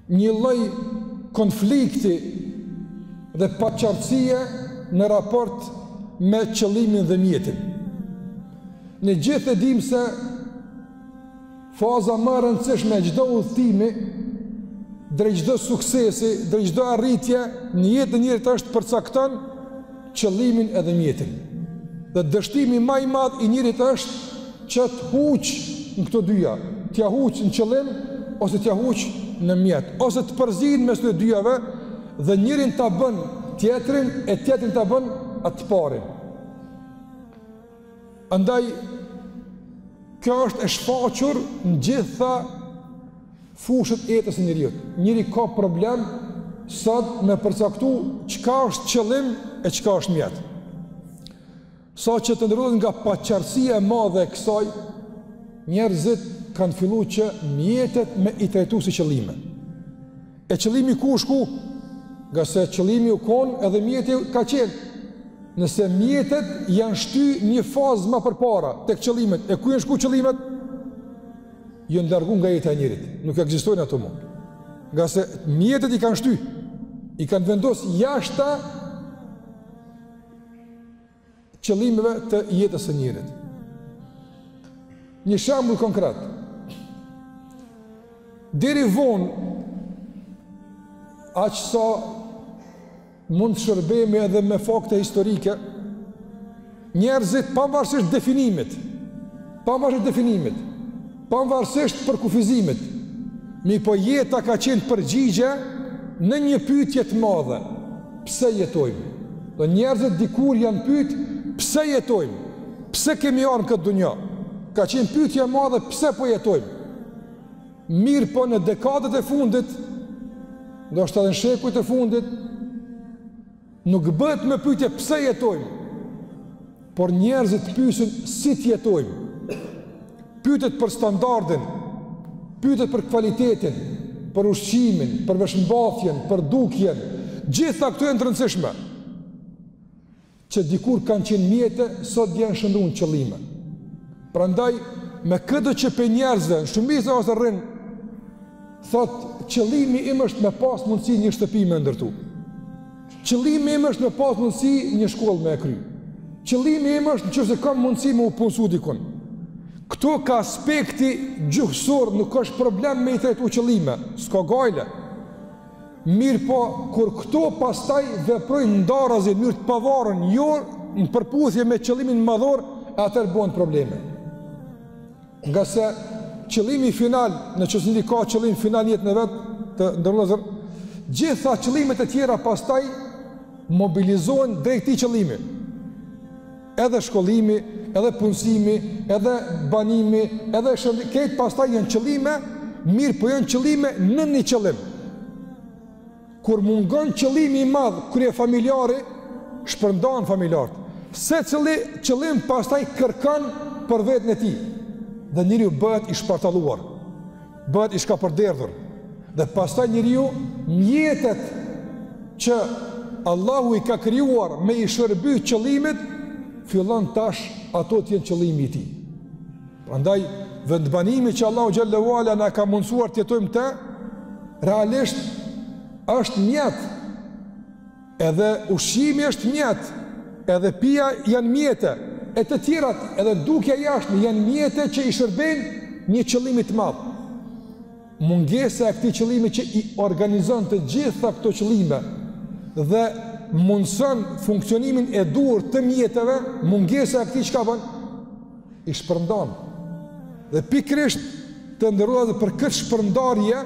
një lloj konflikti dhe paqartësie në raport me qëllimin dhe mjetin. Ne gjithë e dim se faza më e rëndësishme e çdo udhëtimi, drejt çdo suksesi, drejt çdo arritje në jetën e njerit është përcakton qëllimin edhe mjetin. Dhe dështimi më i madh i njerit është që të huq në këto dyja, t'ja huq në qëllim ose t'ja huq në mjet, ose të përzihen mes të dyjave dhe njërin ta bën tjetrin e tjetrin ta bën atë parin. Andaj kjo është e shfaqur në gjitha fushët e jetës së njeriut. Njëri ka problem sot me përcaktu çka është qëllim e çka është mjet. Sa që të ndërrohet nga paqartësia e madhe e kësaj, njerëzit kanë filluar që mjetet me i trajtu si qëllime. E qëllimi ku është ku? Nga se qëllimi u konë edhe mjeti ka qenë. Nëse mjetet janë shty një fazë më përpara tek qëllimet, e ku janë shku qëllimet? Janë largu nga jeta e njerit, nuk ekzistojnë ato më. Nga se mjetet i kanë shty, i kanë vendosur jashta qëllimeve të jetës së njerit. Një shembull konkret. Deri vonë, aq sa mund të shërbejmë edhe me fakte historike, njerëzit pavarësisht definimit, pavarësisht përkufizimit, mi po jeta ka qenë përgjigje në një pyetje të madhe: pse jetojmë? Dhe njerëzit dikur janë pyet: pse jetojmë? Pse kemi ardhur në këtë dunjë? Ka qenë pyetje e madhe: pse po jetojmë? Mirë po në dekadet e fundit, ndoshta edhe në shekujt e fundit, nuk bëhet me pyetje pse jetojmë, por njerëzit pyesin si të jetojmë. Pyetet për standardin, pyetet për kvalitetin, për ushqimin, për veshmbathjen, për dukjen, gjitha këto janë të rëndësishme. Që dikur kanë qenë mjete, sot janë shënduar në qëllime. Prandaj, me këtë që pe njerëzve, shumica ose rrin, thot qëllimi im është me pas mundësi një shtëpi me ndërtu. Qëllimi im është me pas mundësi një shkollë me e kry. Qëllimi im është nëse kam mundësi me u punësu dikun. Këto ka aspekti gjuhësor, nuk është problem me i trajtu qëllime, s'ka gajle. Mirë po, kur këto pastaj veprojnë ndarazi në mënyrë të pavarur, jo në përputhje me qëllimin madhor, atëherë bëhen probleme. Nga se qëllimi final, në qëse një ka qëllim final jetë në vetë të ndërlozër, gjitha qëllimet e tjera pastaj mobilizohen drejt këtij qëllimi. Edhe shkollimi, edhe punësimi, edhe banimi, edhe shëndimi, këtë pastaj janë qëllime, mirë po janë qëllime në një qëllim. Kur mungon qëllimi i madh, krye familjari, shpërndan familjarët. Se cili qëllim pastaj kërkan për vetën e tij. Dhe njeriu bëhet i shpartalluar, bëhet i shkapërderdhur. Dhe pastaj njeriu mjetet që Allahu i ka krijuar me i shërby qëllimit, fillon tash ato të jenë qëllimi i tij. Prandaj vendbanimi që Allahu xhallahu ala na ka mundsuar të jetojmë të, realisht është mjet. Edhe ushqimi është mjet, edhe pija janë mjete. E të tjerat, edhe dukja jashtme, janë mjete që i shërbejnë një qëllimi të madh. Mungesa e këtij qëllimi që i organizon të gjitha këto qëllime dhe mundson funksionimin e duhur të mjeteve, mungesa e këtij çka bën? I shpërndan. Dhe pikërisht të ndërrohet për këtë shpërndarje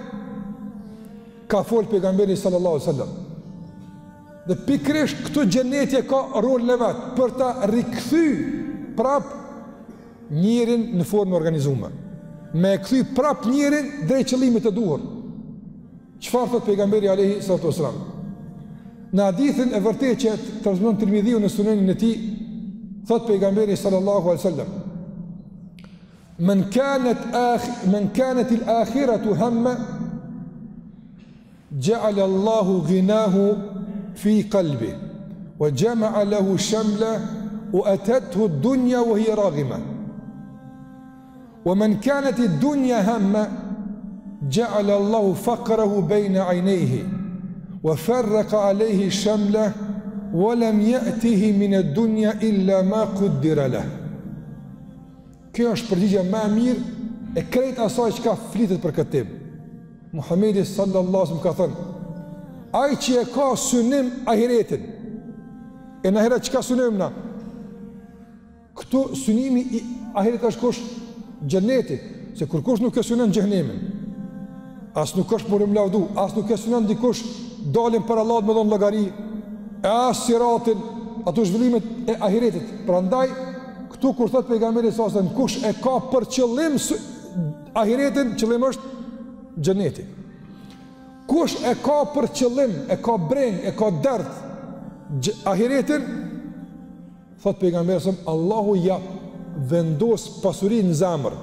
ka fol pejgamberi sallallahu alaihi wasallam. Dhe pikërisht këtu xheneti ka rolin e vet për ta rikthy prap njërin në formë organizuar. Me kthy prap njërin drejt qëllimit të duhur. Çfarë thot pejgamberi alayhi salatu wasallam? Në hadithin e vërtetë që transmeton Tirmidhiu në sunenin e tij, thot pejgamberi sallallahu alaihi wasallam: "Men kanat al-akhiratu hamma ja'ala Allahu ghinahu fi qalbi wa jama'a lahu shamla wa atathu ad-dunya wa hiya raghima wa man kanat ad-dunya hamma ja'ala Allahu faqrahu bayna aynayhi wa farraqa alayhi shamlah wa lam ya'tihi min ad-dunya illa ma qaddara lah. Kjo është përgjigja më e mirë e krejt asaj që ka flitet për këtë temë. Muhamedi sallallahu alaihi wasallam ka thënë: ai që e ka synim ahiretin, e në ahiret që ka synim na? Këtu synimi i ahiret është kush? Xheneti, se kur kush nuk e synon xhenemin, as nuk është për mlavdu, as nuk e synon dikush dalin për Allah me dhon llogari, e as siratin, ato zhvillimet e ahiretit. Prandaj këtu kur thot pejgamberi sallallahu alaihi wasallam kush e ka për qëllim ahiretin, qëllim është xheneti. Kush e ka për qëllim, e ka breng, e ka dert ahiretin, thot pejgamberi sallallahu alaihi wasallam, Allahu ja vendos pasurinë në zemër.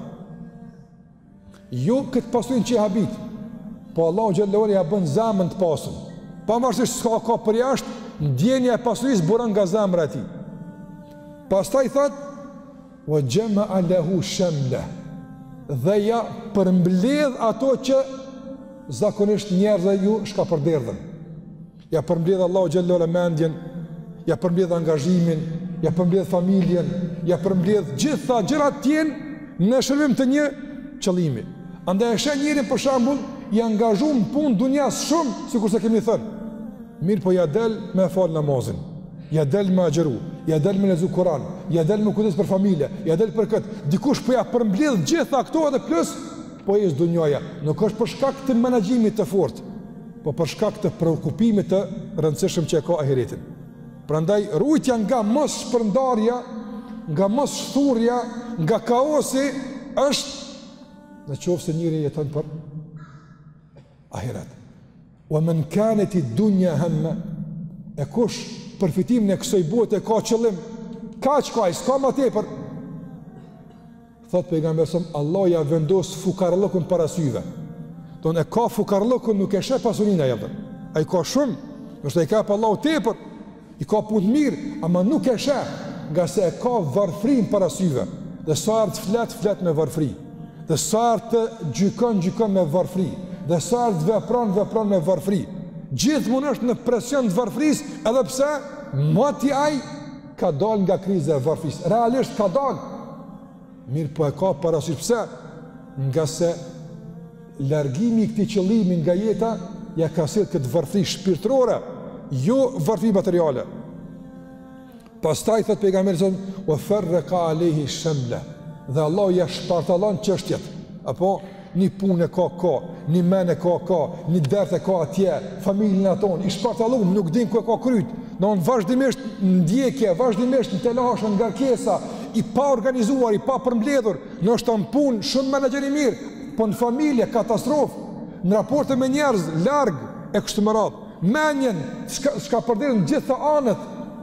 Jo këtë pasurinë që habit, po Allahu xhallahu ala ja bën zemrën të pasur. Pavarësisht s'ka ka për jashtë, ndjenja e pasurisë buron nga zemra e tij. Pastaj thot: "Wa jama'a lahu shamla", dhe ja përmbledh ato që zakonisht njerëzit ju shkapërderdhen. Ja përmbledh Allahu xhallahu ala mendjen, ja përmbledh angazhimin, ja përmbledh familjen, ja përmbledh gjitha gjërat tjenë në shërbim të një qëllimi. Andaj e sheh njërin për shembull i angazhuar në punë dunjas shumë, sikur se kemi thënë. Mirë, po ja del me fal namazin, ja del me agjëru, ja del me lezu Kur'an, ja del me kujdes për familje, ja del për këtë. Dikush po ja përmbledh gjitha këto edhe plus po is dunjaja. Nuk është për shkak të menaxhimit të fortë, po për shkak të preokupimit të rëndësishëm që e ka ahiretin. Prandaj rujtja nga mos shpërndarja, nga mos shturja, nga kaosi është në qoftë se njëri jeton për ahiret. Wa man kanat ad-dunya hamma, e kush përfitimin e kësaj bote ka qëllim, kaq ka, s'ka më tepër. Thot pejgamberi sallallahu alaihi wasallam, Allah ja vendos fukarallokun para syve. Don e ka fukarallokun, nuk e sheh pasurinë ajo. Ai ka shumë, nëse ai ka pa Allahu tepër, i ka punë mirë, ama nuk e sheh, nga se e ka varfrin para syve. Dhe sa art flet me varfri. Dhe sa art gjykon me varfri. Dhe sa art vepron me varfri. Gjithmonë është në presion të varfrisë, edhe pse moti ai ka dal nga kriza e varfrisë. Realisht ka dal. Mirë, po e ka parasysh pse? Nga se largimi i këtij qëllimi nga jeta ja ka sjell këtë varfri shpirtërore, jo varfri materiale. Pastaj thot pejgamberi sallallahu alaihi wasallam: "Wa farraqa alayhi shamla", dhe Allah ja shpartallon çështjet. Apo një punë ka, një men ka, një dert ka atje, familjen aton, i shpartallon, nuk din ku e ka kryt. Don vazhdimisht ndjekje, vazhdimisht në telashe, ngarkesa, i pa organizuar, i pa përmbledhur, ndoshta në punë shumë menaxher i mirë, po në familje katastrofë, në raporte me njerëz larg e kështu me radhë. Menjen s'ka përderë në gjitha anët.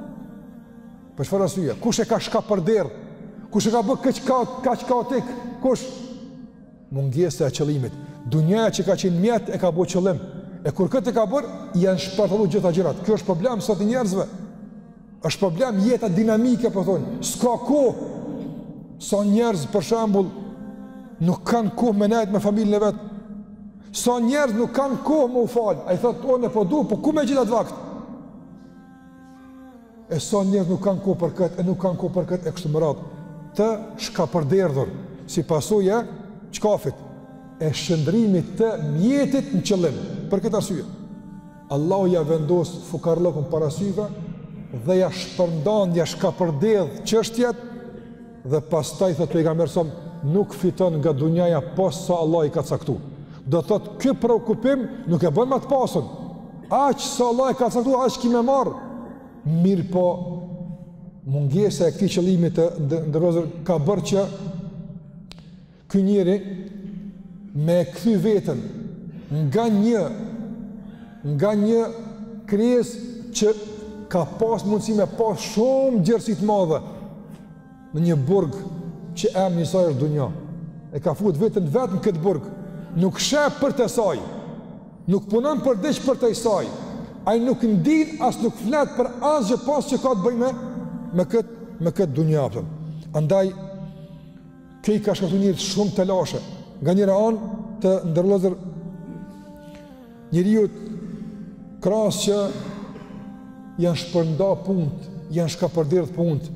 Për çfarë arsye? Kush e ka shkapërderdh? Kush e ka bërë kaq kaotik? Kush? Mungesa e qëllimit. Dunjaja që ka qenë mjet e ka bërë qëllim. E kur këtë e ka bërë, janë shpërthalluar gjitha gjërat. Kjo është problem sot i njerëzve. Është problem jeta dinamike, po thonë. S'ka kohë. Sa njerëz për shembull nuk kanë kohë me nejt me familjen e vet. Sa njerëz nuk kanë kohë më u falë. A i thotë, onë po du, po ku me gjithat vakt? E sa njerëz nuk kanë kohë për këtë, e nuk kanë kohë për këtë, e kështu më radhë. Të shkapërderdhur, si pasojë çkafit, e shëndrimit të mjetit në qëllim. Për këtë arsye, Allahu ja vendos fukarllokun para syve dhe ja shpërndan, ja shkapërderdh çështjet dhe pastaj thotë pejgamberi sa nuk fiton nga dunjaja posa Allah i ka caktuar. Do thotë ky preokupim nuk e bën më të pasur. Aq sa Allah e ka caktuar, aq kimë marr. Mirë, po mungesa e këtij qëllimi të ndërrozur ka bërë që ky njeri me kthy veten nga një krijesë që ka pas mundësi me pas shumë gjerësi të mëdha në një burg që emri i saj është dunja. E ka futur veten vetëm këtë burg. Nuk sheh për të saj, nuk punon për diç për të saj, ai nuk ndin as nuk flet për asgjë pas që ka të bëjë me këtë dunja. Andaj kjo i ka shkaktuar një shumë të lashe. Nga njëra anë të ndërlozër Njeriu krahas që janë shpërnda punët, janë shkapërdirët punët,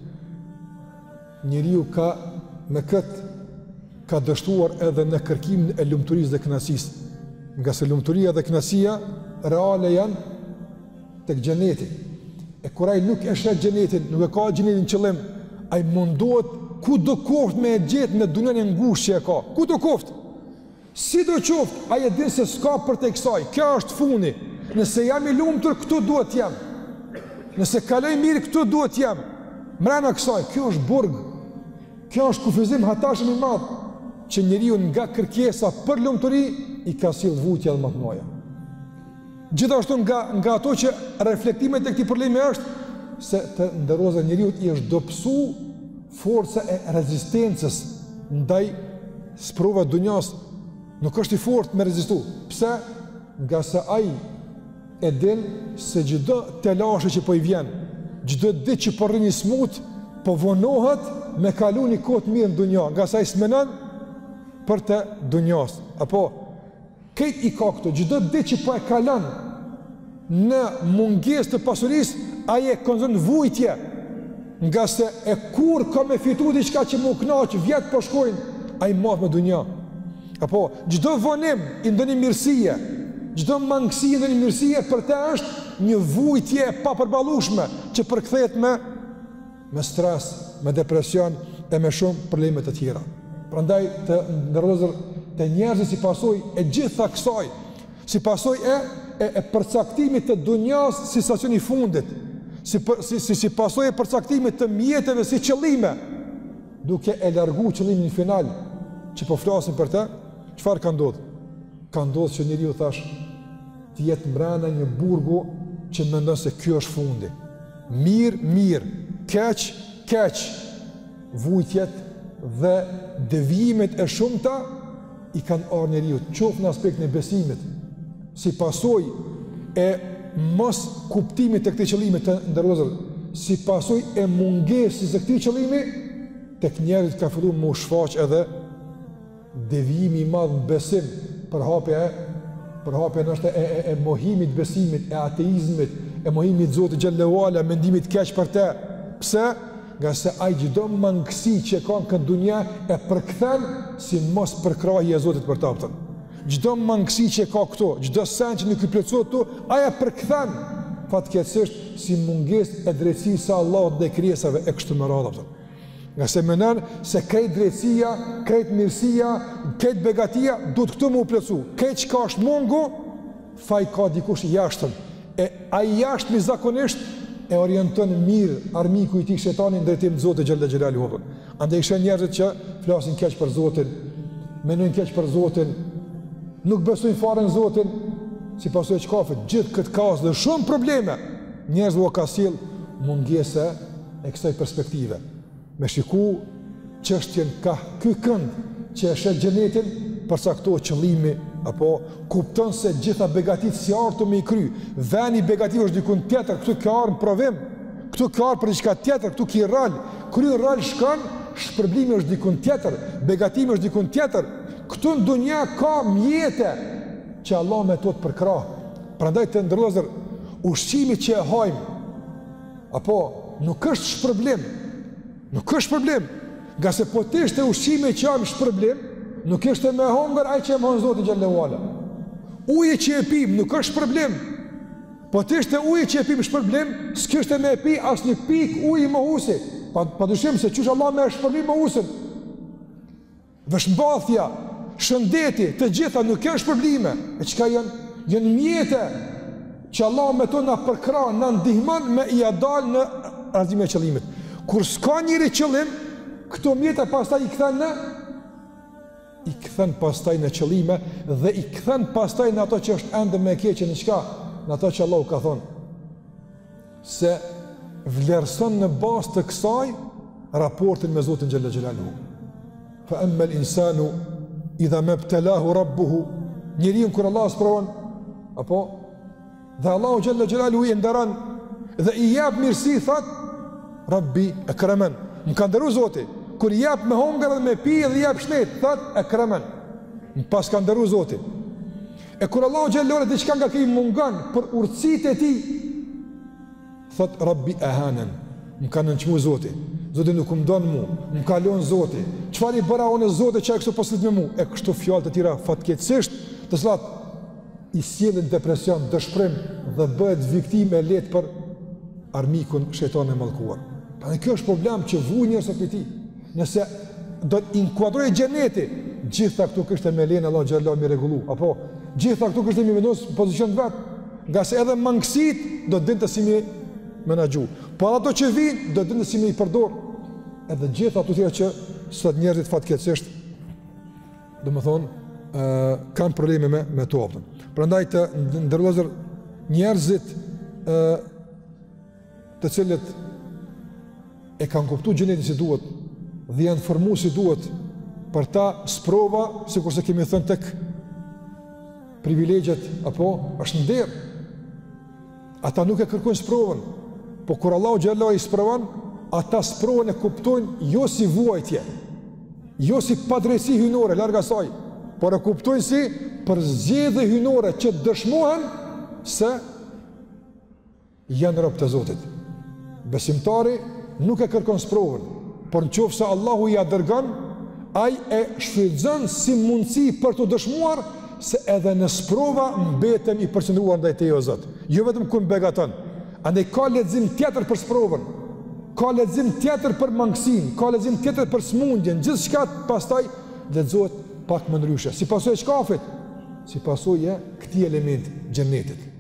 njeriu ka me këtë ka dështuar edhe në kërkimin e lumturisë dhe kënaqësisë. Nga se lumturia dhe kënaqësia reale janë tek xheneti. E kur ai nuk e shet xhenetin, nuk e ka xhenetin qëllim, ai mundohet ku do koft me e gjetë në dunjën e ngushtë që e ka. Ku do koft? Si do qoftë, ai e din se s'ka për te kësaj. Kjo është fundi. Nëse jam i lumtur, këtu duhet jam. Nëse kaloj mirë, këtu duhet jam. Mrena kësaj, kjo është burg. Kjo është kufizim hatashëm i madh që njeriu nga kërkesa për lumturi i ka sill vujtja dhe mëtnoja. Gjithashtu nga ato që reflektimet e këtij problemi është se të ndërroza njeriu i është dobësu forca e rezistencës ndaj sprova dunjas, nuk është i fortë me rezistu. Pse? Nga se ai e din se çdo telashe që po i vjen, çdo ditë që po rrin i smut, po vonohet me kalu një kohë të mirë në dunja, nga sa i smenon për të dunjas. Apo këtë i ka këto, çdo ditë që po e kalon në mungesë të pasurisë, ai e konzon vujtje, nga se e kur ka me fitu diçka që më kënaq, vjet po shkojnë, ai marr me dunja. Apo çdo vonim i ndonjë mirësie, çdo mangësi i ndonjë mirësie për të është një vujtje e papërballueshme që përkthehet me stres, me depresion e me shumë probleme të tjera. Prandaj të ndërlozër të njerëzit si pasojë e gjitha kësaj, si pasojë e përcaktimit të dunjas si stacioni i fundit, si pasojë e përcaktimit të mjeteve si qëllime, duke e largu qëllimin final që po flasim për të, çfarë ka ndodhur? Ka ndodhur që njeriu thash të jetë mbrana një burgu që mendon se ky është fundi. Mirë, keq, vujtjet dhe devijimet e shumta i kanë ardhur njeriu, qoftë në aspektin e besimit, si pasojë e mos kuptimit të këtij qëllimi të ndërlozur, si pasojë e mungesës së këtij qëllimi, tek njerëzit ka filluar më u shfaq edhe devijimi i madh në besim, përhapja është e mohimit besimit, e ateizmit, e mohimit Zotit xhallahu ala, mendimit keq për të. Pse? Nga se ai çdo mangësi që ka në këtë dunja e përkthen si mos përkrahje e Zotit për ta. Çdo mangësi që ka këtu, çdo send që nuk i plotësohet këtu, ai e përkthen fatkeqësisht si mungesë e drejtësisë së Allahut ndaj krijesave e kështu me radhë. Nga se mendon se krejt drejtësia, krejt mirësia, krejt begatia duhet këtu më u plotësu. Krejt çka është mungu, faj ka dikush jashtëm. E ai jashtëmi zakonisht e orienton mirë armiku i tij shejtanin drejtim të Zotit xhallahu xhelaluhu. Andaj janë njerëz që flasin keq për Zotin, mendojnë keq për Zotin, nuk besojnë fare në Zotin, si pasojë çkafe, gjithë këtë kaos dhe shumë probleme, njerëzve u ka sill mungesa e kësaj perspektive. Me shiku çështjen ka ky kënd që e shet xhenetin, përcaktohet qëllimi, apo kupton se gjitha begatit si artu me i kry, veni begativ është dikun tjetër, këtu ka arë në provim, këtu ka arë për diçka tjetër, këtu ki rral, kry rral shkan, shpërblimi është dikun tjetër, begatimi është dikun tjetër, këtu në dunja ka mjete që Allah me to të përkrah. Prandaj të ndërlozër, ushqimi që e hajmë, apo nuk është shpërblim, nga se po të ishte ushqimi që jam shpërblim, nuk ishte me hongër ai që e mohon Zotin xhallahu ala. Uji që e pim nuk është shpërblim. Po të ishte uji që e pim shpërblim, s'kishte me pi asnjë pikë uji mohuesi. Padyshim se çuç Allah me shpërblim mohuesin. Vëshmbathja, shëndeti, të gjitha nuk janë shpërblime. E çka janë? Janë mjete që Allah me to na përkrah, na ndihmon me i dal në realizimin e qëllimit. Kur s'ka njëri qëllim, këto mjete pastaj i kthen pastaj në qëllime dhe i kthen pastaj në ato që është ende më e keqe në çka, në ato që Allahu ka thonë se vlerëson në bazë të kësaj raportin me Zotin xhallahu xhelaluhu. Fa amma al-insanu idha mabtalahu rabbuhu, njeriu kur Allah sprovon, apo dhe Allahu xhallahu xhelaluhu i ndaron dhe i jap mirësi, thot Rabbi akraman, më ka ndëruar Zoti. Kur jap me hongër dhe me pi dhe jap shtet, thot akraman, më pas ka ndëruar Zoti. E kur Allahu xhallahu diçka nga këy mungon për urtësitë e tij, thot Rabbi ahanan, më ka nënçmu Zoti. Zoti nuk më don mua, më ka lënë Zoti. Çfarë i bëra unë Zoti që ai kështu po slit me mua? E kështu fjalë të tjera fatkeqësisht, të cilat i sjellin depresion, dëshpërim dhe bëhet viktimë e lehtë për armikun shejtanin e mallkuar. Pra kjo është problem që vuj njerëzit me ti. Nëse do të inkuadrojë xheneti, gjitha këtu kishte me lenë Allah xhallahu mi rregullu, apo gjitha këtu kishte mi vendos pozicion vet, nga se edhe mangësit do të dinte si mi menaxhu. Po ato që vijnë do të dinte si mi i përdor. Edhe gjitha ato tjera që sot njerëzit fatkeqësisht kanë probleme me to. Prandaj të ndërlozër njerëzit të cilët e kanë kuptuar xhenetin si duhet dhe janë formuar si duhet për ta sprova, sikurse kemi thënë tek privilegjet apo është nder. Ata nuk e kërkojnë sprovën, po kur Allahu xhallahu i sprovon, ata sprovën e kuptojnë jo si vuajtje, jo si padrejti hynore larg asaj, por e kuptojnë si përzgjedhje hynore që dëshmohen se janë rob të Zotit. Besimtari nuk e kërkon sprovën, por nëse Allahu ja dërgon, ai e shfrytëzon si mundësi për të dëshmuar se edhe në sprova mbeten i përqendruar ndaj Teje o Zot. Jo vetëm kur begaton. Andaj ka lexim tjetër për sprovën, ka lexim tjetër për mangësinë, ka lexim tjetër për smundjen, gjithçka pastaj lexohet pak më ndryshe. Si pasojë e shkafit, si pasojë këtij elementi xhenetit.